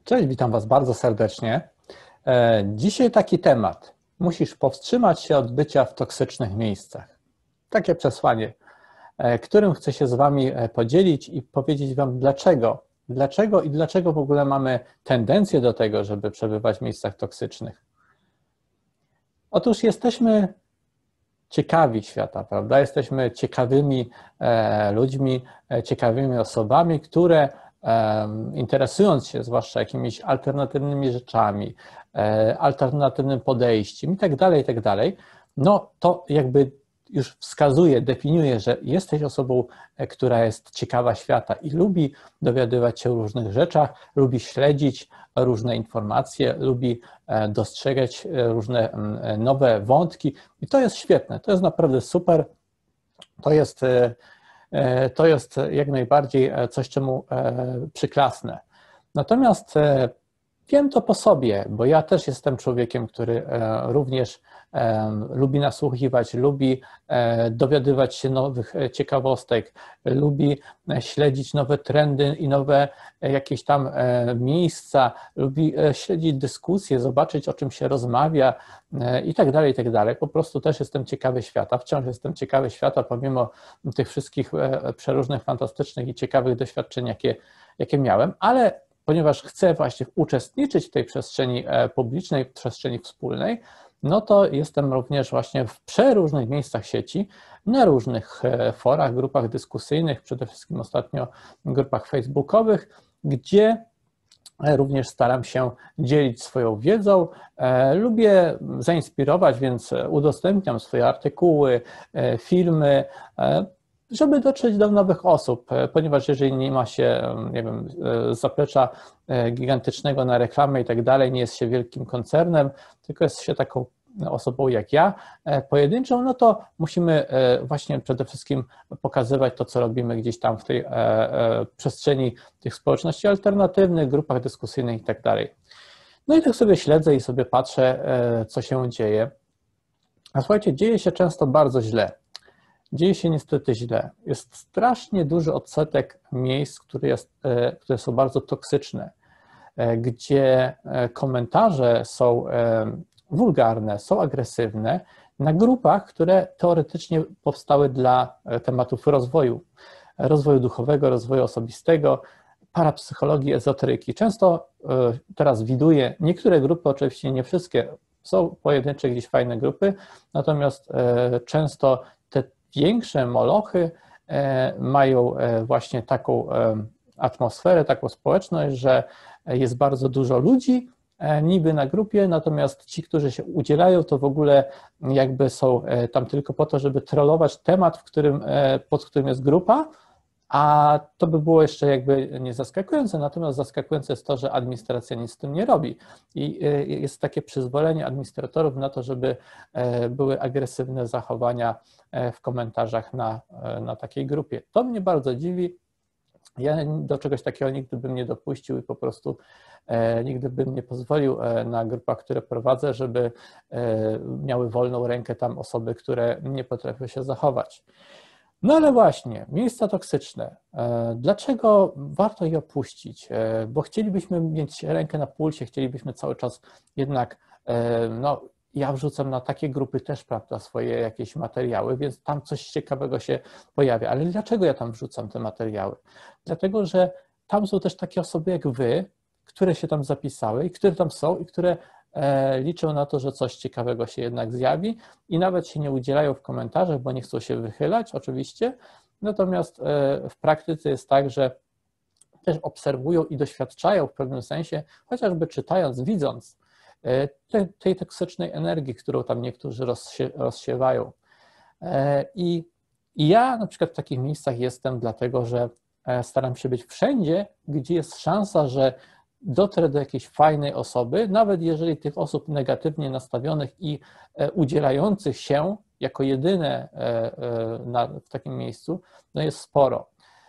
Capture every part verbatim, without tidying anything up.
Cześć, witam Was bardzo serdecznie. Dzisiaj taki temat. Musisz powstrzymać się od bycia w toksycznych miejscach. Takie przesłanie, którym chcę się z Wami podzielić i powiedzieć Wam dlaczego. Dlaczego i dlaczego w ogóle mamy tendencję do tego, żeby przebywać w miejscach toksycznych. Otóż jesteśmy ciekawi świata, prawda? Jesteśmy ciekawymi ludźmi, ciekawymi osobami, które interesując się zwłaszcza jakimiś alternatywnymi rzeczami, alternatywnym podejściem i tak dalej, i tak dalej, no to jakby już wskazuje, definiuje, że jesteś osobą, która jest ciekawa świata i lubi dowiadywać się o różnych rzeczach, lubi śledzić różne informacje, lubi dostrzegać różne nowe wątki i to jest świetne, to jest naprawdę super, to jest To jest jak najbardziej coś, czemu przyklasnę. Natomiast wiem to po sobie, bo ja też jestem człowiekiem, który również lubi nasłuchiwać, lubi dowiadywać się nowych ciekawostek, lubi śledzić nowe trendy i nowe jakieś tam miejsca, lubi śledzić dyskusje, zobaczyć, o czym się rozmawia i tak dalej, i tak dalej. Po prostu też jestem ciekawy świata, wciąż jestem ciekawy świata, pomimo tych wszystkich przeróżnych, fantastycznych i ciekawych doświadczeń, jakie, jakie miałem, ale ponieważ chcę właśnie uczestniczyć w tej przestrzeni publicznej, w przestrzeni wspólnej, no to jestem również właśnie w przeróżnych miejscach sieci, na różnych forach, grupach dyskusyjnych, przede wszystkim ostatnio grupach facebookowych, gdzie również staram się dzielić swoją wiedzą. Lubię zainspirować, więc udostępniam swoje artykuły, filmy, żeby dotrzeć do nowych osób, ponieważ jeżeli nie ma się, nie wiem, zaplecza gigantycznego na reklamę i tak dalej, nie jest się wielkim koncernem, tylko jest się taką osobą jak ja, pojedynczą, no to musimy właśnie przede wszystkim pokazywać to, co robimy gdzieś tam w tej przestrzeni tych społeczności alternatywnych, grupach dyskusyjnych i tak dalej. No i tak sobie śledzę i sobie patrzę, co się dzieje. A słuchajcie, dzieje się często bardzo źle. Dzieje się niestety źle. Jest strasznie duży odsetek miejsc, które, jest, które są bardzo toksyczne, gdzie komentarze są wulgarne, są agresywne na grupach, które teoretycznie powstały dla tematów rozwoju, rozwoju duchowego, rozwoju osobistego, parapsychologii, ezoteryki. Często teraz widuję, niektóre grupy, oczywiście nie wszystkie, są pojedyncze gdzieś fajne grupy, natomiast często te większe molochy mają właśnie taką atmosferę, taką społeczność, że jest bardzo dużo ludzi niby na grupie, natomiast ci, którzy się udzielają, to w ogóle jakby są tam tylko po to, żeby trollować temat, w którym, pod którym jest grupa, a to by było jeszcze jakby nie zaskakujące, natomiast zaskakujące jest to, że administracja nic z tym nie robi i jest takie przyzwolenie administratorów na to, żeby były agresywne zachowania w komentarzach na, na takiej grupie. To mnie bardzo dziwi. Ja do czegoś takiego nigdy bym nie dopuścił i po prostu e, nigdy bym nie pozwolił e, na grupach, które prowadzę, żeby e, miały wolną rękę tam osoby, które nie potrafią się zachować. No ale właśnie, miejsca toksyczne. E, dlaczego warto je opuścić? E, bo chcielibyśmy mieć rękę na pulsie, chcielibyśmy cały czas jednak, e, no ja wrzucam na takie grupy też, prawda, swoje jakieś materiały, więc tam coś ciekawego się pojawia. Ale dlaczego ja tam wrzucam te materiały? Dlatego, że tam są też takie osoby jak wy, które się tam zapisały i które tam są i które e, liczą na to, że coś ciekawego się jednak zjawi i nawet się nie udzielają w komentarzach, bo nie chcą się wychylać oczywiście, natomiast e, w praktyce jest tak, że też obserwują i doświadczają w pewnym sensie, chociażby czytając, widząc, tej, tej toksycznej energii, którą tam niektórzy rozsie, rozsiewają. I, I ja na przykład w takich miejscach jestem dlatego, że staram się być wszędzie, gdzie jest szansa, że dotrę do jakiejś fajnej osoby, nawet jeżeli tych osób negatywnie nastawionych i udzielających się jako jedyne na, w takim miejscu, no jest sporo.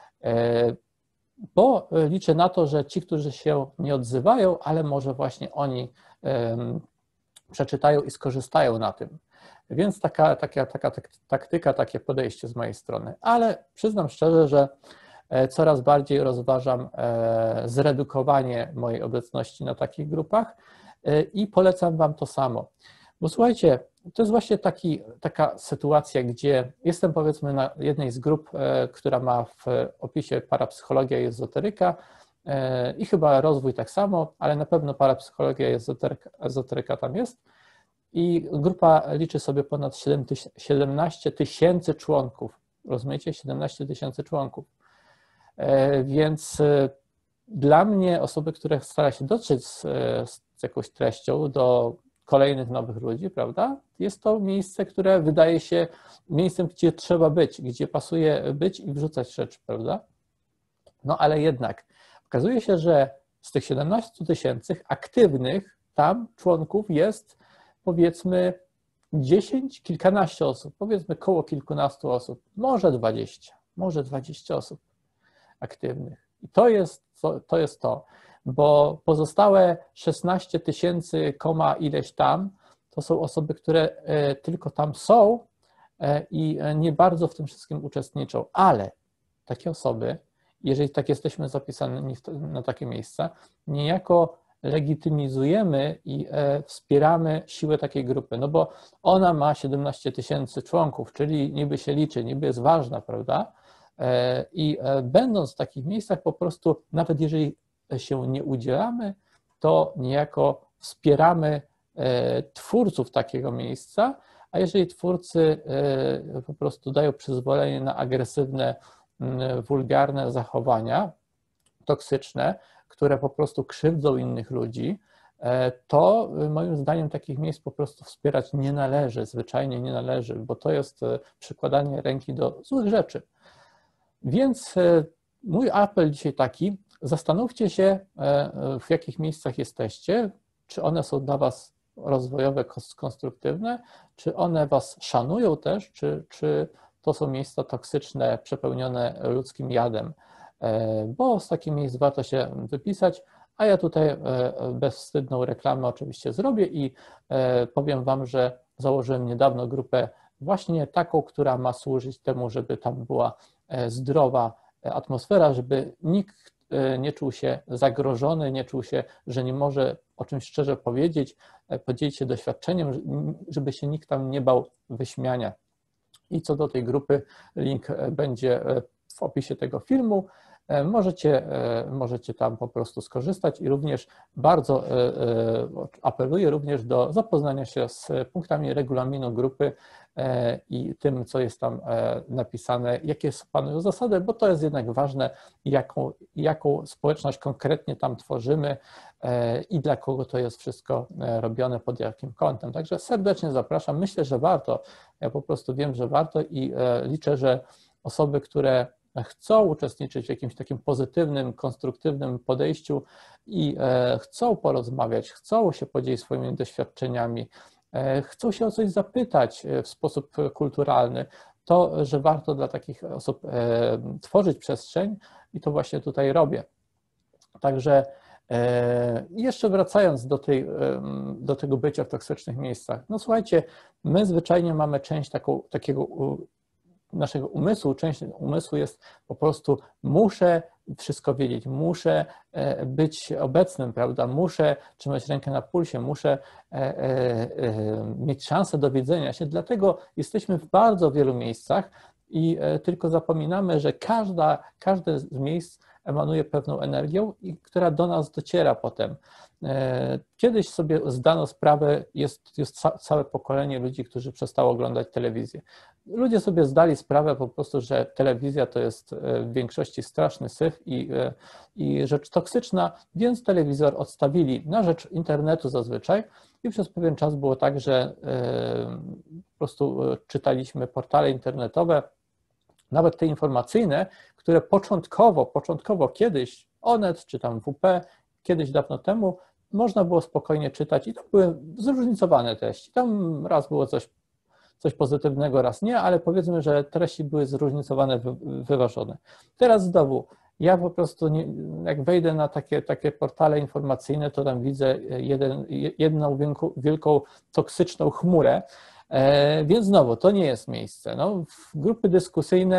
Bo liczę na to, że ci, którzy się nie odzywają, ale może właśnie oni um, przeczytają i skorzystają na tym. Więc taka, taka, taka taktyka, takie podejście z mojej strony. Ale przyznam szczerze, że coraz bardziej rozważam zredukowanie mojej obecności na takich grupach i polecam Wam to samo. Bo słuchajcie, to jest właśnie taki, taka sytuacja, gdzie jestem powiedzmy na jednej z grup, która ma w opisie parapsychologia i ezoteryka i chyba rozwój tak samo, ale na pewno parapsychologia i ezoteryka, ezoteryka tam jest. I grupa liczy sobie ponad siedemnaście tysięcy członków. Rozumiecie? siedemnaście tysięcy członków. Więc dla mnie osoby, które stara się dotrzeć z, z jakąś treścią do kolejnych nowych ludzi, prawda? Jest to miejsce, które wydaje się miejscem, gdzie trzeba być, gdzie pasuje być i wrzucać rzeczy, prawda? No ale jednak okazuje się, że z tych siedemnastu tysięcy aktywnych tam członków jest powiedzmy dziesięć, kilkanaście osób, powiedzmy koło kilkunastu osób, może dwadzieścia, może dwadzieścia osób aktywnych. I to jest to, to jest to, bo pozostałe szesnaście tysięcy, ileś tam, to są osoby, które tylko tam są i nie bardzo w tym wszystkim uczestniczą, ale takie osoby, jeżeli tak jesteśmy zapisani na takie miejsca, niejako legitymizujemy i wspieramy siłę takiej grupy, no bo ona ma siedemnaście tysięcy członków, czyli niby się liczy, niby jest ważna, prawda? I będąc w takich miejscach po prostu, nawet jeżeli się nie udzielamy, to niejako wspieramy twórców takiego miejsca, a jeżeli twórcy po prostu dają przyzwolenie na agresywne, wulgarne zachowania, toksyczne, które po prostu krzywdzą innych ludzi, to moim zdaniem takich miejsc po prostu wspierać nie należy, zwyczajnie nie należy, bo to jest przykładanie ręki do złych rzeczy. Więc mój apel dzisiaj taki, zastanówcie się, w jakich miejscach jesteście, czy one są dla Was rozwojowe, konstruktywne, czy one Was szanują też, czy, czy to są miejsca toksyczne, przepełnione ludzkim jadem, bo z takich miejsc warto się wypisać, a ja tutaj bezwstydną reklamę oczywiście zrobię i powiem Wam, że założyłem niedawno grupę właśnie taką, która ma służyć temu, żeby tam była zdrowa atmosfera, żeby nikt nie czuł się zagrożony, nie czuł się, że nie może o czymś szczerze powiedzieć, podzielić się doświadczeniem, żeby się nikt tam nie bał wyśmiania. I co do tej grupy, link będzie w opisie tego filmu. Możecie, możecie tam po prostu skorzystać i również bardzo apeluję również do zapoznania się z punktami regulaminu grupy i tym, co jest tam napisane, jakie panują zasady, bo to jest jednak ważne, jaką, jaką społeczność konkretnie tam tworzymy i dla kogo to jest wszystko robione, pod jakim kątem. Także serdecznie zapraszam. Myślę, że warto. Ja po prostu wiem, że warto i liczę, że osoby, które chcą uczestniczyć w jakimś takim pozytywnym, konstruktywnym podejściu i chcą porozmawiać, chcą się podzielić swoimi doświadczeniami, chcą się o coś zapytać w sposób kulturalny, to, że warto dla takich osób tworzyć przestrzeń i to właśnie tutaj robię. Także jeszcze wracając do, tej, do tego bycia w toksycznych miejscach, no słuchajcie, my zwyczajnie mamy część taką, takiego naszego umysłu, część umysłu jest po prostu muszę wszystko wiedzieć, muszę być obecnym, prawda, muszę trzymać rękę na pulsie, muszę mieć szansę do wiedzenia się, dlatego jesteśmy w bardzo wielu miejscach i tylko zapominamy, że każda, każde z miejsc emanuje pewną energią, i która do nas dociera potem. Kiedyś sobie zdano sprawę, jest, jest całe pokolenie ludzi, którzy przestało oglądać telewizję. Ludzie sobie zdali sprawę po prostu, że telewizja to jest w większości straszny syf i, i rzecz toksyczna, więc telewizor odstawili na rzecz internetu zazwyczaj i przez pewien czas było tak, że po prostu czytaliśmy portale internetowe, nawet te informacyjne, które początkowo, początkowo kiedyś Onet czy tam W P, kiedyś dawno temu, można było spokojnie czytać i to były zróżnicowane treści. Tam raz było coś, coś pozytywnego, raz nie, ale powiedzmy, że treści były zróżnicowane, wyważone. Teraz znowu, ja po prostu, nie, jak wejdę na takie, takie portale informacyjne, to tam widzę jeden, jedną wielką, wielką toksyczną chmurę, więc znowu, to nie jest miejsce. No, grupy dyskusyjne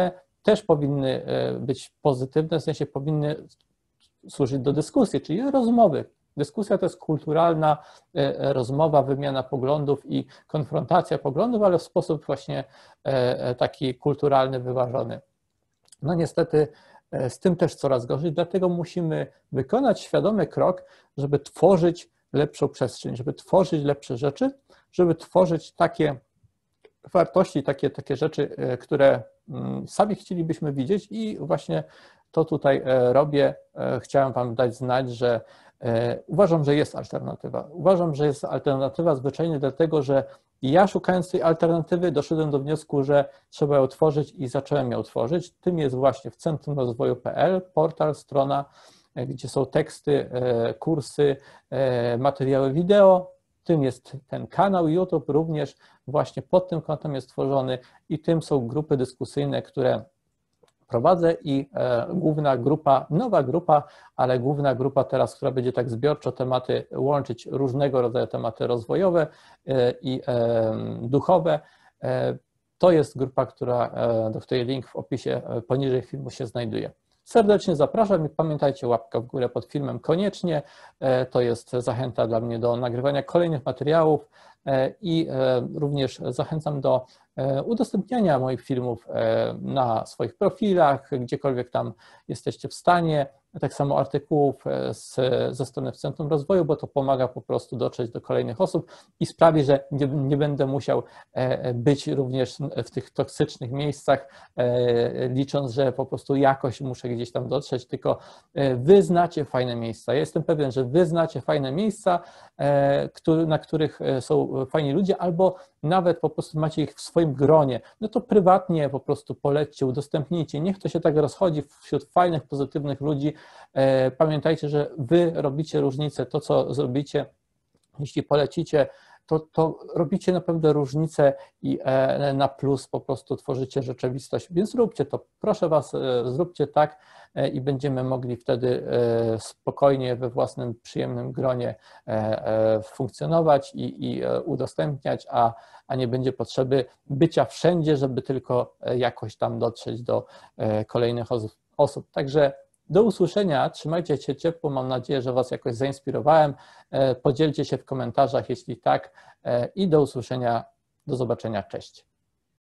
też powinny być pozytywne, w sensie powinny służyć do dyskusji, czyli rozmowy. Dyskusja to jest kulturalna rozmowa, wymiana poglądów i konfrontacja poglądów, ale w sposób właśnie taki kulturalny, wyważony. No niestety z tym też coraz gorzej, dlatego musimy wykonać świadomy krok, żeby tworzyć lepszą przestrzeń, żeby tworzyć lepsze rzeczy, żeby tworzyć takie wartości, takie, takie rzeczy, które sami chcielibyśmy widzieć i właśnie to tutaj robię. Chciałem Wam dać znać, że uważam, że jest alternatywa. Uważam, że jest alternatywa zwyczajnie dlatego, że ja szukając tej alternatywy doszedłem do wniosku, że trzeba ją tworzyć i zacząłem ją tworzyć. Tym jest właśnie w centrum rozwoju kropka p l, portal, strona, gdzie są teksty, kursy, materiały wideo. Tym jest ten kanał YouTube, również właśnie pod tym kątem jest tworzony i tym są grupy dyskusyjne, które prowadzę i e, główna grupa, nowa grupa, ale główna grupa teraz, która będzie tak zbiorczo tematy łączyć, różnego rodzaju tematy rozwojowe e, i e, duchowe. E, to jest grupa, która, e, do której link w opisie poniżej filmu się znajduje. Serdecznie zapraszam i pamiętajcie, łapka w górę pod filmem koniecznie. E, to jest zachęta dla mnie do nagrywania kolejnych materiałów e, i e, również zachęcam do udostępniania moich filmów na swoich profilach, gdziekolwiek tam jesteście w stanie, tak samo artykułów z, ze strony w Centrum Rozwoju, bo to pomaga po prostu dotrzeć do kolejnych osób i sprawi, że nie, nie będę musiał być również w tych toksycznych miejscach, licząc, że po prostu jakoś muszę gdzieś tam dotrzeć, tylko wy znacie fajne miejsca. Ja jestem pewien, że wy znacie fajne miejsca, na których są fajni ludzie, albo nawet po prostu macie ich w swoim gronie, no to prywatnie po prostu polećcie, udostępnijcie, niech to się tak rozchodzi wśród fajnych, pozytywnych ludzi. Pamiętajcie, że wy robicie różnicę, to co zrobicie, jeśli polecicie, to, to robicie naprawdę różnicę i na plus po prostu tworzycie rzeczywistość, więc róbcie to, proszę Was, zróbcie tak i będziemy mogli wtedy spokojnie we własnym przyjemnym gronie funkcjonować i, i udostępniać, a, a nie będzie potrzeby bycia wszędzie, żeby tylko jakoś tam dotrzeć do kolejnych osób. Także do usłyszenia, trzymajcie się ciepło, mam nadzieję, że Was jakoś zainspirowałem, podzielcie się w komentarzach, jeśli tak, i do usłyszenia, do zobaczenia, cześć.